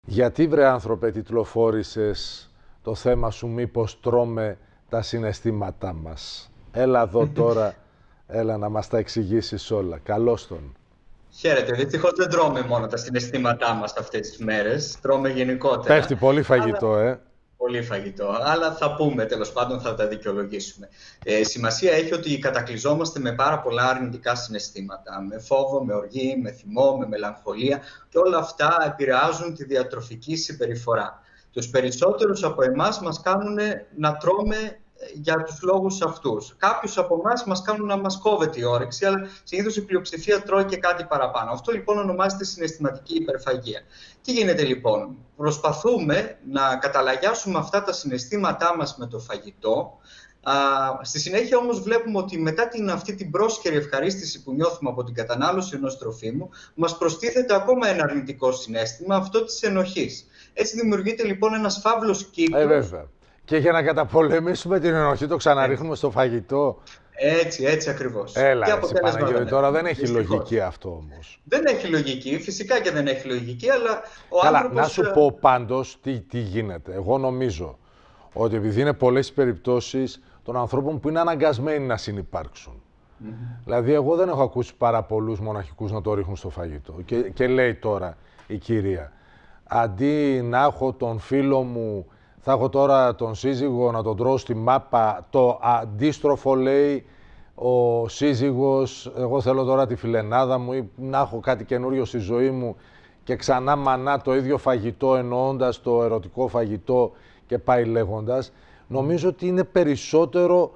Γιατί, βρε άνθρωπε, τιτλοφόρησες το θέμα σου μήπως τρώμε τα συναισθήματά μας? Έλα εδώ τώρα, έλα να μας τα εξηγήσεις όλα. Καλώς τον. Χαίρετε. Δυστυχώς δεν τρώμε μόνο τα συναισθήματά μας αυτές τις μέρες. Τρώμε γενικότερα. Πέφτει πολύ Αλλά φαγητό, πολύ φαγητό. Αλλά θα πούμε, τέλος πάντων, θα τα δικαιολογήσουμε. Σημασία έχει ότι κατακλυζόμαστε με πάρα πολλά αρνητικά συναισθήματα. Με φόβο, με οργή, με θυμό, με μελαγχολία. Και όλα αυτά επηρεάζουν τη διατροφική συμπεριφορά. Τους περισσότερους από εμάς μας κάνουν να τρώμε για τους λόγους αυτούς. Κάποιους από εμάς μας κάνουν να μας κόβεται η όρεξη, αλλά συνήθως η πλειοψηφία τρώει και κάτι παραπάνω. Αυτό λοιπόν ονομάζεται συναισθηματική υπερφαγία. Τι γίνεται λοιπόν? Προσπαθούμε να καταλαγιάσουμε αυτά τα συναισθήματά μας με το φαγητό. Στη συνέχεια όμως βλέπουμε ότι μετά αυτή την πρόσχερη ευχαρίστηση που νιώθουμε από την κατανάλωση ενός τροφίμου, μας προστίθεται ακόμα ένα αρνητικό συναίσθημα, αυτό της ενοχής. Έτσι δημιουργείται λοιπόν ένας φαύλος κύκλος. Βέβαια. Και για να καταπολεμήσουμε την ενοχή το ξαναρίχνουμε στο φαγητό. Έτσι ακριβώς. Έλα, Και εσύ Παναγιώτη, τώρα δεν έχει λογική αυτό όμως. Δεν έχει λογική, φυσικά και δεν έχει λογική, αλλά άνθρωπος... Να σου πω πάντως τι γίνεται. Εγώ νομίζω ότι επειδή είναι πολλές περιπτώσεις των ανθρώπων που είναι αναγκασμένοι να συνυπάρξουν. Δηλαδή, εγώ δεν έχω ακούσει πάρα πολλούς μοναχικούς να το ρίχνουν στο φαγητό. Και λέει τώρα η κυρία, αντί να έχω τον φίλο μου, θα έχω τώρα τον σύζυγο να τον τρώω στη μάπα. Το αντίστροφο λέει ο σύζυγος, εγώ θέλω τώρα τη φιλενάδα μου ή να έχω κάτι καινούριο στη ζωή μου και ξανά μανά το ίδιο φαγητό, εννοώντας το ερωτικό φαγητό και πάει λέγοντας. Νομίζω ότι είναι περισσότερο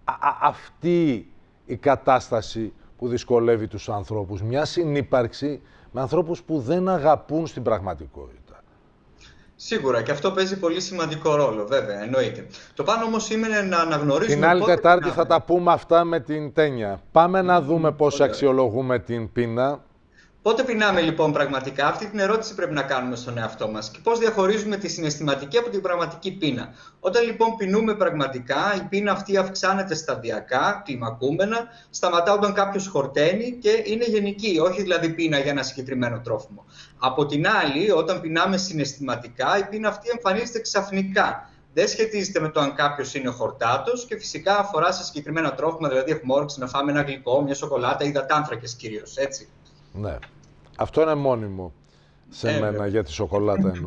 αυτή η κατάσταση που δυσκολεύει τους ανθρώπους. Μια συνύπαρξη με ανθρώπους που δεν αγαπούν στην πραγματικότητα. Σίγουρα, και αυτό παίζει πολύ σημαντικό ρόλο, βέβαια, εννοείται. Το πάνω όμως είναι να αναγνωρίσουμε... Την άλλη Τετάρτη θα τα πούμε αυτά με την Τένια. Πάμε να δούμε πώς αξιολογούμε την πείνα. Πότε πεινάμε λοιπόν πραγματικά? Αυτή την ερώτηση πρέπει να κάνουμε στον εαυτό μας. Και πώς διαχωρίζουμε τη συναισθηματική από την πραγματική πείνα? Όταν λοιπόν πεινούμε πραγματικά, η πείνα αυτή αυξάνεται σταδιακά, κλιμακούμενα, σταματά όταν κάποιος χορταίνει και είναι γενική, όχι δηλαδή πείνα για ένα συγκεκριμένο τρόφιμο. Από την άλλη, όταν πεινάμε συναισθηματικά, η πείνα αυτή εμφανίζεται ξαφνικά. Δεν σχετίζεται με το αν κάποιος είναι χορτάτος και φυσικά αφορά σε συγκεκριμένα τρόφιμα, δηλαδή έχουμε όρεξη να φάμε ένα γλυκό, μια σοκολάτα ή υδατάνθρακες κυρίως, έτσι. Ναι. Αυτό είναι μόνιμο σε μένα για τη σοκολάτα εννοώ.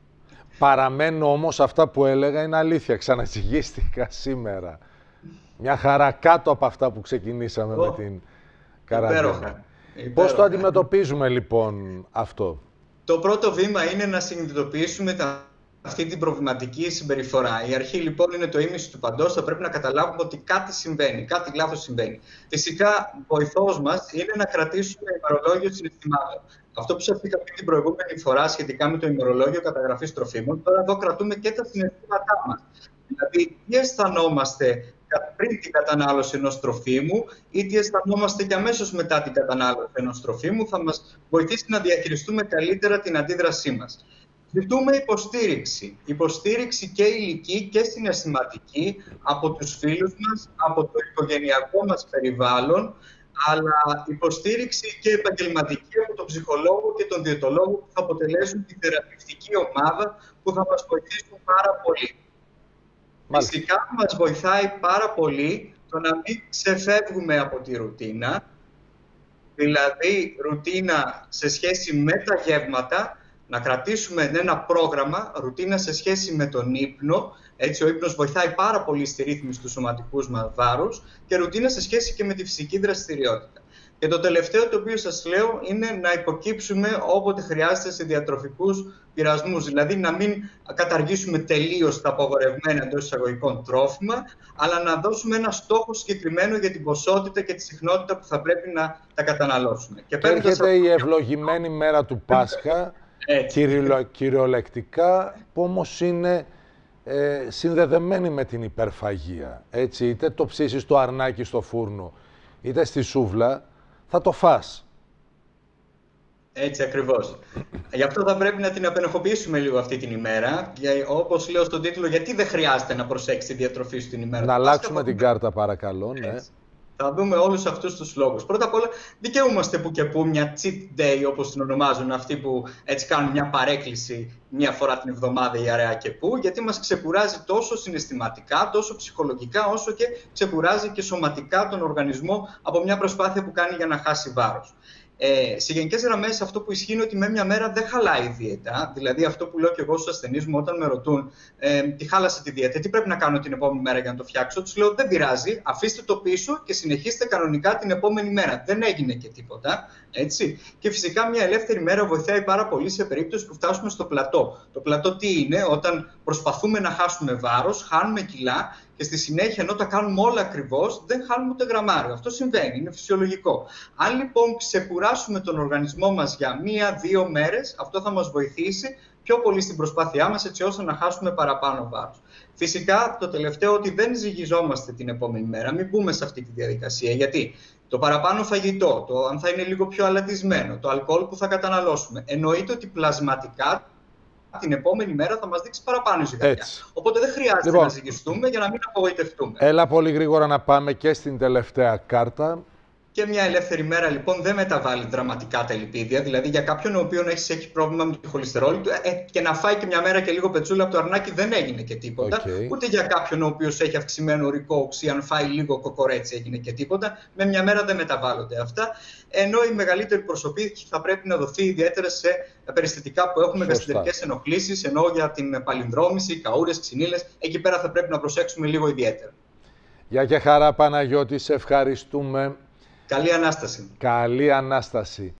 Παραμένω όμως αυτά που έλεγα είναι αλήθεια. Ξαναεξηγήστηκα σήμερα. Μια χαρά κάτω από αυτά που ξεκινήσαμε με την καραντίνα. Πώς το αντιμετωπίζουμε λοιπόν αυτό? Το πρώτο βήμα είναι να συνειδητοποιήσουμε αυτή την προβληματική συμπεριφορά. Η αρχή λοιπόν είναι το ήμιση του παντός. Θα πρέπει να καταλάβουμε ότι κάτι συμβαίνει, κάτι λάθος συμβαίνει. Φυσικά, βοηθός μας είναι να κρατήσουμε ημερολόγιο συναισθημάτων. Αυτό που σας είχα πει την προηγούμενη φορά σχετικά με το ημερολόγιο καταγραφής τροφίμων, τώρα εδώ κρατούμε και τα συναισθήματά μας. Δηλαδή, τι αισθανόμαστε πριν την κατανάλωση ενός τροφίμου ή τι αισθανόμαστε και αμέσως μετά την κατανάλωση ενός τροφίμου, θα μας βοηθήσει να διαχειριστούμε καλύτερα την αντίδρασή μας. Ζητούμε υποστήριξη. Υποστήριξη και υλική και συναισθηματική από τους φίλους μας, από το οικογενειακό μας περιβάλλον, αλλά υποστήριξη και επαγγελματική από τον ψυχολόγο και τον διαιτολόγο που θα αποτελέσουν τη θεραπευτική ομάδα που θα μας βοηθήσουν πάρα πολύ. Φυσικά μας βοηθάει πάρα πολύ το να μην ξεφεύγουμε από τη ρουτίνα, δηλαδή ρουτίνα σε σχέση με τα γεύματα, να κρατήσουμε ένα πρόγραμμα, ρουτίνα σε σχέση με τον ύπνο. Έτσι, ο ύπνος βοηθάει πάρα πολύ στη ρύθμιση του σωματικού μας βάρους και ρουτίνα σε σχέση και με τη φυσική δραστηριότητα. Και το τελευταίο το οποίο σας λέω είναι να υποκύψουμε όποτε χρειάζεται σε διατροφικούς πειρασμούς. Δηλαδή να μην καταργήσουμε τελείως τα απαγορευμένα εντός εισαγωγικών τρόφιμα, αλλά να δώσουμε ένα στόχο συγκεκριμένο για την ποσότητα και τη συχνότητα που θα πρέπει να τα καταναλώσουμε. Και έρχεται η ευλογημένη μέρα του Πάσχα. Κυριολεκτικά, που όμως είναι συνδεδεμένη με την υπερφαγία. Έτσι, είτε το ψήσεις το αρνάκι στο φούρνο, είτε στη σούβλα, θα το φας. Έτσι ακριβώς. Γι' αυτό θα πρέπει να την απενεχοποιήσουμε λίγο αυτή την ημέρα. Όπως λέω στον τίτλο, γιατί δεν χρειάζεται να προσέξει τη διατροφή σου την ημέρα. Να αλλάξουμε την κάρτα παρακαλώ, ναι. Θα δούμε όλους αυτούς τους λόγους. Πρώτα απ' όλα, δικαιούμαστε που και που μια cheat day, όπως την ονομάζουν αυτοί που έτσι κάνουν μια παρέκκληση μία φορά την εβδομάδα η αραιά και πού, γιατί μας ξεκουράζει τόσο συναισθηματικά, τόσο ψυχολογικά, όσο και ξεκουράζει και σωματικά τον οργανισμό από μια προσπάθεια που κάνει για να χάσει βάρος. Σε γενικές γραμμές, αυτό που ισχύει είναι ότι με μια μέρα δεν χαλάει η δίαιτα. Δηλαδή, αυτό που λέω και εγώ στους ασθενείς μου όταν με ρωτούν τι χάλασε τη δίαιτα, τι πρέπει να κάνω την επόμενη μέρα για να το φτιάξω, τους λέω: δεν πειράζει, αφήστε το πίσω και συνεχίστε κανονικά την επόμενη μέρα. Δεν έγινε και τίποτα. Έτσι. Και φυσικά, μια ελεύθερη μέρα βοηθάει πάρα πολύ σε περίπτωση που φτάσουμε στο πλατό. Το πλατό τι είναι? Όταν προσπαθούμε να χάσουμε βάρος, χάνουμε κιλά. Και στη συνέχεια, ενώ τα κάνουμε όλα ακριβώς, δεν χάνουμε ούτε γραμμάριο. Αυτό συμβαίνει, είναι φυσιολογικό. Αν λοιπόν ξεκουράσουμε τον οργανισμό μας για 1-2 μέρες, αυτό θα μας βοηθήσει πιο πολύ στην προσπάθειά μας, έτσι ώστε να χάσουμε παραπάνω βάρος. Φυσικά, το τελευταίο, ότι δεν ζυγιζόμαστε την επόμενη μέρα. Μην μπούμε σε αυτή τη διαδικασία. Γιατί το παραπάνω φαγητό, το αν θα είναι λίγο πιο αλατισμένο, το αλκοόλ που θα καταναλώσουμε, εννοείται ότι πλασματικά την επόμενη μέρα θα μας δείξει παραπάνω ζυγαριά. Οπότε δεν χρειάζεται να ζυγιστούμε για να μην απογοητευτούμε. Έλα πολύ γρήγορα να πάμε και στην τελευταία κάρτα. Και μια ελεύθερη μέρα λοιπόν δεν μεταβάλλει δραματικά τα λιπίδια. Δηλαδή για κάποιον ο οποίος έχει πρόβλημα με το χολυστερόλι του και να φάει και μια μέρα και λίγο πετσούλα από το αρνάκι δεν έγινε και τίποτα. Ούτε για κάποιον ο οποίος έχει αυξημένο ουρικό οξύ, αν φάει λίγο κοκορέτσι έγινε και τίποτα. Με μια μέρα δεν μεταβάλλονται αυτά. Ενώ η μεγαλύτερη προσοχή θα πρέπει να δοθεί ιδιαίτερα σε περιστατικά που έχουμε γαστρεντερικές ενοχλήσεις, ενώ για την παλινδρόμηση, καούρες, ξυνήλες, εκεί πέρα θα πρέπει να προσέξουμε λίγο ιδιαίτερα. Γεια και χαρά Παναγιώτη, σε ευχαριστούμε. Καλή Ανάσταση. Καλή Ανάσταση.